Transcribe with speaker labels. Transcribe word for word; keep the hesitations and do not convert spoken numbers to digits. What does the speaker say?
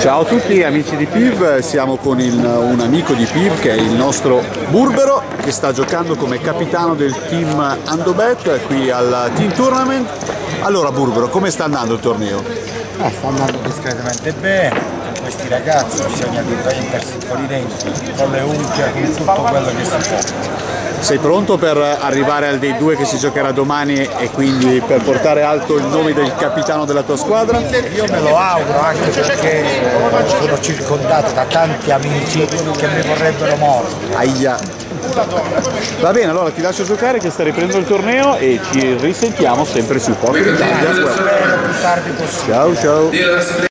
Speaker 1: Ciao a tutti amici di P I V, siamo con il, un amico di P I V che è il nostro Burbero, che sta giocando come capitano del team Andobet qui al Team Tournament. Allora Burbero, come sta andando il torneo?
Speaker 2: Ah, sta andando discretamente bene. Questi ragazzi bisogna difendersi con i denti, con le unghie, con tutto quello che si può.
Speaker 1: Sei pronto per arrivare al dei due che si giocherà domani e quindi per portare alto il nome del capitano della tua squadra?
Speaker 2: Io me lo auguro, anche perché sono circondato da tanti amici che mi vorrebbero morto.
Speaker 1: Aia. Va bene, allora ti lascio giocare che sta riprendendo il torneo e ci risentiamo sempre su Poker Italia.
Speaker 2: Spero più tardi possibile.
Speaker 1: Ciao ciao.